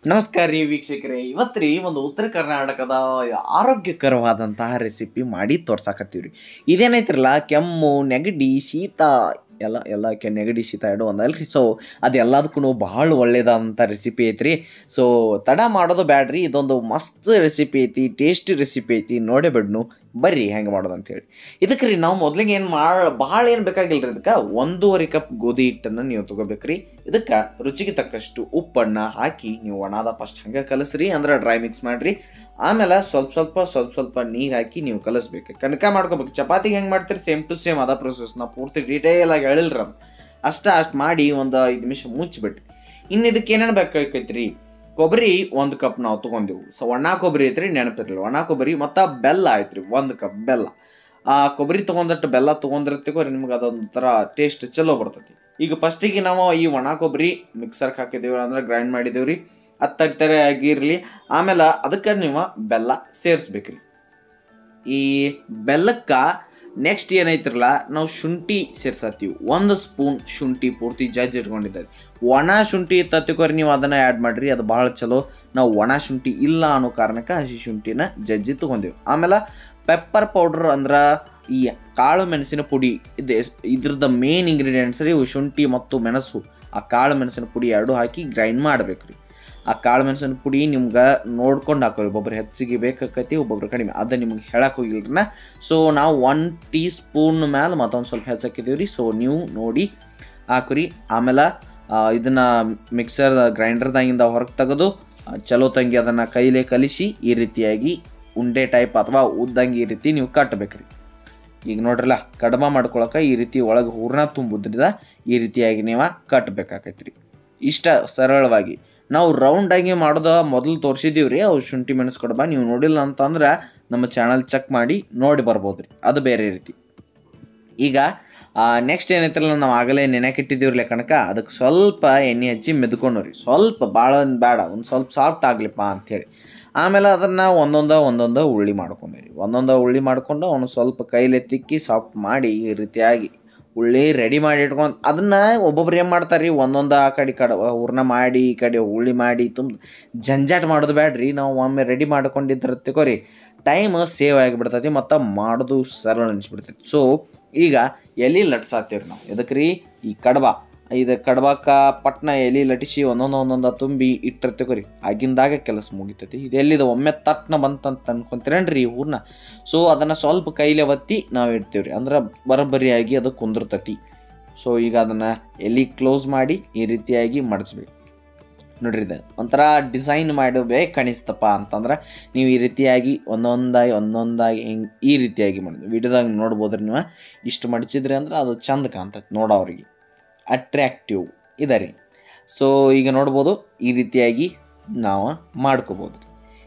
ನಮಸ್ಕಾರ ರೀ ವೀಕ್ಷಕರೇ. ಇವತ್ತು ರೀ ಒಂದು ಉತ್ತರ ಕರ್ನಾಟಕದ ಆರೋಗ್ಯಕರವಾದಂತಹ ರೆಸಿಪಿ ಮಾಡಿ ತೋರ್ಸಾಕತ್ತೀವ್ರಿ. ಇದೇನೈತ್ರಲ್ಲ, ಕೆಮ್ಮು, ನೆಗಡಿ, ಶೀತ ಎಲ್ಲ ನೆಗಡಿ ಶೀತ ಎರಡು ಒಂದಲ್ರಿ. ಸೊ ಅದೆಲ್ಲದಕ್ಕೂ ಭಾಳ ಒಳ್ಳೇದಂಥ ರೆಸಿಪಿ ಐತ್ರಿ. ಸೊ ತಡ ಮಾಡೋದು ಬ್ಯಾಡ್ರಿ, ಇದೊಂದು ಮಸ್ತ್ ರೆಸಿಪಿ ಐತಿ, ಟೇಸ್ಟಿ ರೆಸಿಪಿ ಐತಿ. ನೋಡೇ ಬಿಡ್ನು ಬರ್ರಿ ಹೆಂಗೆ ಮಾಡೋದು ಅಂತೇಳಿ. ಇದಕ್ಕೆ ರೀ ನಾವು ಮೊದ್ಲಿಗೆ ಭಾಳ ಏನು ಬೇಕಾಗಿಲ್ರಿ. ಇದಕ್ಕೆ 1.5 ಕಪ್ ಗೋಧಿ ಹಿಟ್ಟನ್ನು ನೀವು ತೊಗೋಬೇಕ್ರಿ. ಇದಕ್ಕೆ ರುಚಿಗೆ ತಕ್ಕಷ್ಟು ಉಪ್ಪನ್ನು ಹಾಕಿ ನೀವು ಒಣದ ಫಸ್ಟ್ ಹಂಗೆ ಕಲಸ್ರಿ, ಅಂದ್ರೆ ಡ್ರೈ ಮಿಕ್ಸ್ ಮಾಡಿರಿ. ಆಮೇಲೆ ಸ್ವಲ್ಪ ನೀರು ಹಾಕಿ ನೀವು ಕಲಿಸ್ಬೇಕು, ಕಣಕ ಮಾಡ್ಕೋಬೇಕು. ಚಪಾತಿಗೆ ಹೆಂಗೆ ಮಾಡ್ತೀರಿ ಸೇಮ್ ಟು ಸೇಮ್ ಅದ ಪ್ರೊಸೆಸ್. ನಾವು ಪೂರ್ತಿ ಡೀಟೇಲ್ ಆಗಿ ಹೇಳಿಲ್ರಿ, ಅದು ಅಷ್ಟು ಮಾಡಿ ಒಂದು 5 ನಿಮಿಷ ಮುಚ್ಚಿಬಿಟ್ರಿ. ಇನ್ನು ಇದಕ್ಕೆ ಏನೇನು ಬೇಕಾಗೈತ್ರಿ? ಕೊಬ್ಬರಿ 1 ಕಪ್ ನಾವು ತೊಗೊಂಡೆವು. ಸೊ ಒಣ ಕೊಬ್ಬರಿ ಐತ್ರಿ, ನೆನಪಿರಲಿ ಒಣ ಕೊಬ್ಬರಿ. ಮತ್ತು ಬೆಲ್ಲ ಐತ್ರಿ, 1 ಕಪ್ ಬೆಲ್ಲ. ಕೊಬ್ಬರಿ ತೊಗೊಂಡಟ್ಟು ಬೆಲ್ಲ ತೊಗೊಂಡಿರ್ತೀವಿ, ನಿಮ್ಗೆ ಅದೊಂಥರ ಟೇಸ್ಟ್ ಚಲೋ ಬರ್ತೈತಿ. ಈಗ ಫಸ್ಟಿಗೆ ನಾವು ಈ ಒಣ ಕೊಬ್ಬರಿ ಮಿಕ್ಸರ್ಗೆ ಹಾಕಿದ್ದೀವಿ, ಅಂದ್ರೆ ಗ್ರೈಂಡ್ ಮಾಡಿದ್ದೀವಿ ರೀ. ಅದು ತರಿ ಆಗಿರಲಿ. ಆಮೇಲೆ ಅದಕ್ಕೆ ನೀವು ಬೆಲ್ಲ ಸೇರಿಸ್ಬೇಕ್ರಿ. ಈ ಬೆಲ್ಲಕ್ಕೆ ನೆಕ್ಸ್ಟ್ ಏನೈತ್ರಲ್ಲ, ನಾವು ಶುಂಠಿ ಸೇರ್ಸತ್ತೀವಿ. 1 ಸ್ಪೂನ್ ಶುಂಠಿ ಪೂರ್ತಿ ಜಜ್ಜಿ ಇಟ್ಕೊಂಡಿದ್ದೀವಿ. ಒಣ ಶುಂಠಿ ತತ್ತಿಕೋರಿ ನೀವು ಅದನ್ನು ಆ್ಯಡ್ ಮಾಡಿರಿ, ಅದು ಭಾಳ ಚಲೋ. ನಾವು ಒಣ ಶುಂಠಿ ಇಲ್ಲ ಅನ್ನೋ ಕಾರಣಕ್ಕೆ ಹಸಿ ಶುಂಠಿನ ಜಜ್ಜಿ ತೊಗೊಂಡೇವು. ಆಮೇಲೆ ಪೆಪ್ಪರ್ ಪೌಡ್ರ್, ಅಂದ್ರೆ ಈ ಕಾಳು ಮೆಣಸಿನ ಪುಡಿ. ಇದ್ರದ್ದು ಮೇನ್ ಇಂಗ್ರೀಡಿಯೆಂಟ್ಸ್ ರೀ ಶುಂಠಿ ಮತ್ತು ಮೆಣಸು. ಆ ಕಾಳು ಮೆಣಸಿನ ಪುಡಿ ಎರಡು ಹಾಕಿ ಗ್ರೈಂಡ್ ಮಾಡ್ಬೇಕು ರೀ. ಆ ಕಾಳು ಮೆಣಸಿನ ಪುಡಿ ನಿಮ್ಗೆ ನೋಡ್ಕೊಂಡು ಹಾಕೋರಿ, ಒಬ್ಬೊಬ್ರು ಹೆಚ್ಚಿಗೆ ಬೇಕಾಕತಿ, ಒಬ್ಬೊಬ್ರು ಕಡಿಮೆ. ಅದು ನಿಮ್ಗೆ ಹೇಳಕ್ಕೆ ಹೋಗಿಲ್ರಿನ. ಸೊ ನಾವು 1 ಟೀ ಸ್ಪೂನ್ ಮೇಲೆ ಮತ್ತೊಂದು ಸ್ವಲ್ಪ ಹೆಚ್ಚಾಕಿದ್ದೀವಿ ರೀ. ಸೊ ನೀವು ನೋಡಿ ಹಾಕೋರಿ. ಆಮೇಲೆ ಇದನ್ನು ಮಿಕ್ಸರ್ ಗ್ರೈಂಡರ್ದಾಗಿಂದ ಹೊರಗೆ ತೆಗೆದು ಚಲೋ ತಂಗಿ ಅದನ್ನು ಕೈಲೇ ಕಲಿಸಿ ಈ ರೀತಿಯಾಗಿ ಉಂಡೆ ಟೈಪ್ ಅಥವಾ ಉದ್ದಂಗೆ ಈ ರೀತಿ ನೀವು ಕಟ್ಟಬೇಕ್ರಿ. ಈಗ ನೋಡ್ರಲ್ಲ, ಕಡಿಮೆ ಮಾಡ್ಕೊಳಕ್ಕೆ ಈ ರೀತಿ ಒಳಗೆ ಹೂರ್ಣ ತುಂಬುದ್ರಿಂದ ಈ ರೀತಿಯಾಗಿ ನೀವು ಕಟ್ಟಬೇಕಾಕೈತ್ರಿ. ಇಷ್ಟ ಸರಳವಾಗಿ ನಾವು ರೌಂಡಾಗಿ ಮಾಡೋದು ಮೊದಲು ತೋರಿಸಿದ್ದೀವಿ ರೀ. ಅವು ಶುಂಠಿ ಮೆಣಸು ಕಡಬ ನೀವು ನೋಡಿಲ್ಲ ಅಂತಂದ್ರೆ ನಮ್ಮ ಚಾನಲ್ ಚೆಕ್ ಮಾಡಿ ನೋಡಿ ಬರ್ಬೋದು ರೀ, ಅದು ಬೇರೆ ರೀತಿ. ಈಗ ನೆಕ್ಸ್ಟ್ ಏನೈತ್ರಲ್ಲ, ನಾವು ಆಗಲೇ ನೆನೆಕಿಟ್ಟಿದ್ದೀವ್ರಲ್ಲ ಕಣಕ, ಅದಕ್ಕೆ ಸ್ವಲ್ಪ ಎಣ್ಣೆ ಹಚ್ಚಿ ಮೆದ್ಕೊಂಡು ರೀ. ಸ್ವಲ್ಪ ಭಾಳ ಬೇಡ, ಒಂದು ಸ್ವಲ್ಪ ಸಾಫ್ಟ್ ಆಗಲಿಪ್ಪ ಅಂಥೇಳಿ. ಆಮೇಲೆ ಅದನ್ನು ಒಂದೊಂದು ಉಳ್ಳಿ ಮಾಡ್ಕೊಂಡಿರಿ. ಒಂದೊಂದು ಉಳ್ಳಿ ಮಾಡ್ಕೊಂಡು ಅವನು ಸ್ವಲ್ಪ ಕೈಲಿ ತಿಕ್ಕಿ ಸಾಫ್ಟ್ ಮಾಡಿ ಈ ರೀತಿಯಾಗಿ ಉಳ್ಳಿ ರೆಡಿ ಮಾಡಿ ಇಟ್ಕೊಂಡು, ಅದನ್ನು ಒಬ್ಬೊಬ್ರು ಏನು ಮಾಡ್ತಾರೆ ರೀ, ಒಂದೊಂದು ಆ ಕಡೆ ಹೂರ್ಣ ಮಾಡಿ ಈ ಕಡೆ ಉಳ್ಳಿ ಮಾಡಿ ಜಂಜಾಟ ಮಾಡೋದು ಬೇಡ್ರಿ. ನಾವು ಒಮ್ಮೆ ರೆಡಿ ಮಾಡ್ಕೊಂಡಿದ್ರತ್ಕೋರಿ, ಟೈಮ್ ಸೇವ್ ಆಗಿಬಿಡ್ತೈತಿ ಮತ್ತು ಮಾಡೋದು ಸರಳ ಅನಿಸ್ಬಿಡ್ತೈತಿ. ಸೊ ಈಗ ಎಲೆ ಲಟ್ಸಾತೀವಿ ನಾವು. ಎದಕ್ಕೆ ರೀ? ಈ ಕಡಬ. ಇದು ಕಡಬಕ್ಕೆ ಪಟ್ನ ಎಲೆ ಲಟಿಸಿ ಒಂದೊಂದು ತುಂಬಿ ಇಟ್ಟಿರ್ತೀವಿ ರೀ. ಆಗಿಂದಾಗ ಕೆಲಸ ಮುಗಿತೈತಿ. ಇದು ಎಲ್ಲಿದು ಒಮ್ಮೆ ತಟ್ನ ಬಂತಂತ ಅನ್ಕೊಂತೀರೇನ್ರಿ ಈ ಹೂರ್ಣ. ಸೊ ಅದನ್ನು ಸ್ವಲ್ಪ ಕೈಲೇ ಒತ್ತಿ ನಾವು ಇಡ್ತೀವಿ ರೀ, ಅಂದ್ರೆ ಬರೋಬ್ಬರಿಯಾಗಿ ಅದು ಕುಂದಿರ್ತೈತಿ. ಸೊ ಈಗ ಅದನ್ನು ಎಲೆ ಕ್ಲೋಸ್ ಮಾಡಿ ಈ ರೀತಿಯಾಗಿ ಮಡಚ್ಬೇಕು. ನೋಡ್ರಿ, ಇದು ಒಂಥರ ಡಿಸೈನ್ ಮಾಡಬೇಕು ಕಾಣಿಸ್ತಪ್ಪ ಅಂತಂದ್ರೆ ನೀವು ಈ ರೀತಿಯಾಗಿ ಒಂದೊಂದಾಗಿ ಹಿಂಗೆ ಈ ರೀತಿಯಾಗಿ ಮಾಡಿದ್ವಿ. ವಿಡಿಯೋದಾಗ ನೋಡ್ಬೋದ್ರಿ ನೀವು. ಇಷ್ಟು ಮಡಚಿದ್ರಿ ಅಂದ್ರೆ ಅದು ಚಂದ ಕಾಣ್ತೈತೆ ನೋಡೋರಿಗೆ, ಅಟ್ರ್ಯಾಕ್ಟಿವ್ ಇದೆ ರೀ. ಸೊ ಈಗ ನೋಡ್ಬೋದು ಈ ರೀತಿಯಾಗಿ ನಾವು ಮಾಡ್ಕೋಬೋದು.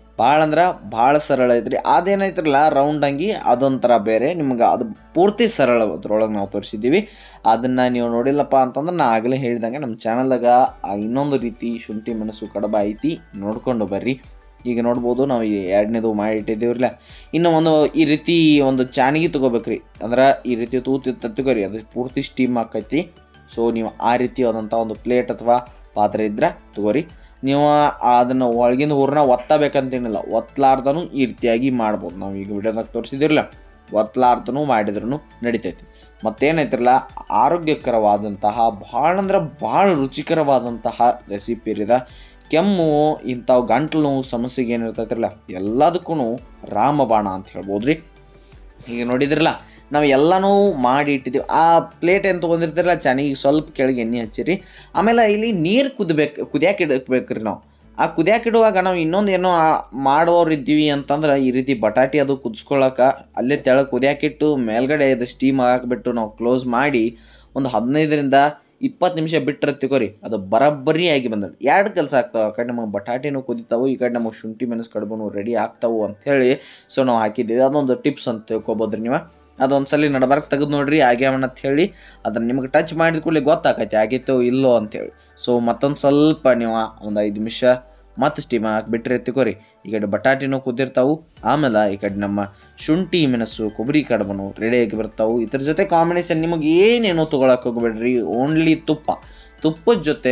ಭಾಳ ಸರಳ ಐತ್ರಿ. ಅದೇನೈತ್ರಲ್ಲ ರೌಂಡಂಗಿ, ಅದೊಂಥರ ಬೇರೆ. ನಿಮ್ಗೆ ಅದು ಪೂರ್ತಿ ಸರಳ ಅದ್ರೊಳಗೆ ನಾವು ತೋರಿಸಿದ್ದೀವಿ. ಅದನ್ನು ನೀವು ನೋಡಿಲ್ಲಪ್ಪ ಅಂತಂದ್ರೆ ನಾ ಆಗಲೇ ಹೇಳಿದಂಗೆ ನಮ್ಮ ಚಾನಲ್ದಾಗ ಇನ್ನೊಂದು ರೀತಿ ಶುಂಠಿ ಮೆಣಸು ಕಡಬ ಐತಿ, ನೋಡ್ಕೊಂಡು ಬರ್ರಿ. ಈಗ ನೋಡ್ಬೋದು ನಾವು ಈ 2ನೇದು ಮಾಡಿಟ್ಟಿದ್ದೀವ್ರಲ್ಲ. ಇನ್ನು ಈ ರೀತಿ ಒಂದು ಚಾನಿಗೆ ತೊಗೋಬೇಕ್ರಿ, ಅಂದ್ರೆ ಈ ರೀತಿ ತಗೋರಿ, ಅದು ಪೂರ್ತಿ ಸ್ಟೀಮ್ ಆಕೈತಿ. ಸೊ ನೀವು ಆ ರೀತಿಯಾದಂಥ ಒಂದು ಪ್ಲೇಟ್ ಅಥವಾ ಪಾತ್ರೆ ಇದ್ರೆ ತಗೋರಿ. ನೀವು ಅದನ್ನು ಒಳಗಿಂದ ಹೂರ್ಣ ಒತ್ತಬೇಕಂತೇನಿಲ್ಲ, ಒತ್ತಲಾರ್ದನೂ ಈ ರೀತಿಯಾಗಿ ಮಾಡ್ಬೋದು. ನಾವು ಈಗ ವಿಡಿಯೋದಾಗ ತೋರಿಸಿದಿರಲ್ಲ, ಒತ್ತಲಾರ್ದನೂ ಮಾಡಿದ್ರೂ ನಡಿತೈತಿ. ಮತ್ತೇನೈತಿರಲ್ಲ, ಆರೋಗ್ಯಕರವಾದಂತಹ ಭಾಳ ರುಚಿಕರವಾದಂತಹ ರೆಸಿಪಿ ಇರಿದ. ಕೆಮ್ಮು, ಇಂಥವು ಗಂಟಲು ನೋವು ಸಮಸ್ಯೆಗೆ ಏನಿರ್ತೈತಿರಲ್ಲ, ಎಲ್ಲದಕ್ಕೂ ರಾಮಬಾಣ ಅಂತ ಹೇಳ್ಬೋದು ರೀ. ಈಗ ನೋಡಿದ್ರಲ್ಲ, ನಾವು ಎಲ್ಲನೂ ಮಾಡಿ ಇಟ್ಟಿದ್ದೀವಿ. ಆ ಪ್ಲೇಟ್ ಏನು ತೊಗೊಂಡಿರ್ತೀರಲ್ಲ, ಚೆನ್ನಾಗಿ ಸ್ವಲ್ಪ ಕೆಳಗೆ ಎಣ್ಣೆ ಹಚ್ಚಿರಿ. ಆಮೇಲೆ ಇಲ್ಲಿ ನೀರು ಕುದಿಯಾಕೆ ಇಡಬೇಕ್ರಿ ನಾವು. ಆ ಕುದಿಯಾಕೆ ಇಡುವಾಗ ನಾವು ಇನ್ನೊಂದು ಏನೋ ಮಾಡೋರು ಇದ್ದೀವಿ ಅಂತಂದ್ರೆ, ಈ ರೀತಿ ಬಟಾಟಿ ಅದು ಕುದಿಸ್ಕೊಳ್ಳೋಕೆ ಅಲ್ಲೇ ತೆಳಗೆ ಕುದಿಯಾಕಿಟ್ಟು ಮೇಲ್ಗಡೆ ಅದು ಸ್ಟೀಮ್ ಹಾಕಿಬಿಟ್ಟು ನಾವು ಕ್ಲೋಸ್ ಮಾಡಿ ಒಂದು 15ರಿಂದ 20 ನಿಮಿಷ ಬಿಟ್ಟಿರ್ತೀವಿ. ಅದು ಬರೋಬ್ಬರಿಯಾಗಿ ಬಂದ 2 ಕೆಲಸ ಆಗ್ತಾವೆ. ಆ ಕಡೆ ನಮಗೆ ಬಟಾಟಿನೂ ಕುದಿತಾವೆ, ಈ ಕಡೆ ನಮಗೆ ಶುಂಠಿ ಮೆಣಸು ಕಡುಬು ರೆಡಿ ಆಗ್ತಾವೆ ಅಂಥೇಳಿ ಸೊ ನಾವು ಹಾಕಿದ್ದೀವಿ. ಅದೊಂದು ಟಿಪ್ಸ್ ಅಂತ ತಿಳ್ಕೊಬೋದ್ರಿ ನೀವು. ಅದೊಂದು ಸಲ ನಡಬಾರ್ಕ್ ತೆಗೆದು ನೋಡ್ರಿ ಆಗ್ಯಾವನ ಅಂತ ಹೇಳಿ. ಅದನ್ನು ನಿಮ್ಗೆ ಟಚ್ ಮಾಡಿದ ಕೂಡಲೇ ಗೊತ್ತಾಕೈತಿ ಆಗೈತೋ ಇಲ್ಲೋ ಅಂಥೇಳಿ. ಸೊ ಮತ್ತೊಂದು ಸ್ವಲ್ಪ ನೀವು ಒಂದು 5 ನಿಮಿಷ ಮತ್ತು ಸ್ಟೀಮ್ ಹಾಕಿಬಿಟ್ರೆ ತಿಕೋರಿ. ಈ ಕಡೆ ಬಟಾಟಿನೂ ಕುದಿರ್ತಾವೆ, ಆಮೇಲೆ ಈ ಕಡೆ ನಮ್ಮ ಶುಂಠಿ ಮೆಣಸು ಕೊಬ್ಬರಿ ಕಡುಬು ರೆಡಿಯಾಗಿ ಬರ್ತಾವೆ. ಇದ್ರ ಜೊತೆ ಕಾಂಬಿನೇಷನ್ ನಿಮಗೆ ಏನೇನೋ ತೊಗೊಳಕ್ಕೆ ಹೋಗ್ಬೇಡ್ರಿ, ಓನ್ಲಿ ತುಪ್ಪದ ಜೊತೆ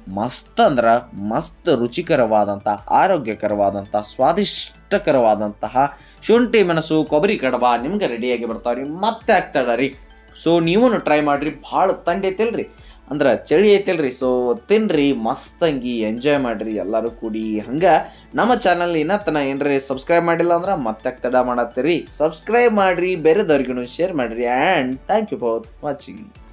ಮಸ್ತ್ ಅಂದ್ರೆ ಮಸ್ತ್ ರುಚಿಕರವಾದಂಥ ಆರೋಗ್ಯಕರವಾದಂಥ ಸ್ವಾದಿಷ್ಟಕರವಾದಂತಹ ಶುಂಠಿ ಮೆಣಸು ಕೊಬ್ಬರಿ ಕಡಬ ನಿಮ್ಗೆ ರೆಡಿಯಾಗಿ ಬರ್ತಾವ್ರಿ. ಮತ್ತೆ ಆಗ್ತಾಡ್ರಿ. ಸೊ ನೀವು ಟ್ರೈ ಮಾಡಿರಿ. ಭಾಳ ತಂಡಿ ಐತಿಲ್ರಿ, ಅಂದ್ರೆ ಚಳಿ ಐತಿಲ್ರಿ. ಸೊ ತಿನ್ರಿ, ಮಸ್ತಂಗಿ ಎಂಜಾಯ್ ಮಾಡಿರಿ ಎಲ್ಲರೂ ಕೂಡಿ. ಹಂಗೆ ನಮ್ಮ ಚಾನಲ್ ಇನ್ನತನ ಏನ್ರಿ ಸಬ್ಸ್ಕ್ರೈಬ್ ಮಾಡಿಲ್ಲ ಅಂದ್ರೆ ಮತ್ತೆ ತಡ ಮಾಡತ್ತೀರಿ. ಸಬ್ಸ್ಕ್ರೈಬ್ ಮಾಡಿರಿ, ಬೇರೆದವ್ರಿಗೂ ಶೇರ್ ಮಾಡಿರಿ. And thank you for watching.